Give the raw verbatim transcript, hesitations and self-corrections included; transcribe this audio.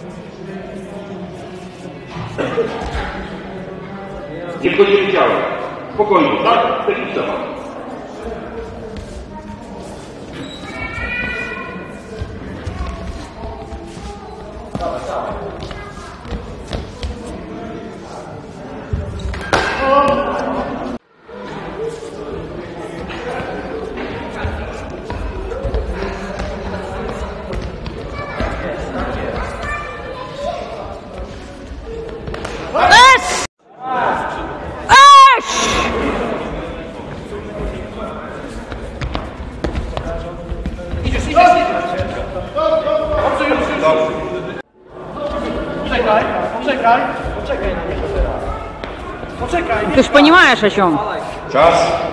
Nie wchodzimy ciałem. Spokojnie, tak? Techniczna. Poczekaj, poczekaj, poczekaj na niego teraz. Poczekaj. Ты ж понимаешь, о чем? Czas.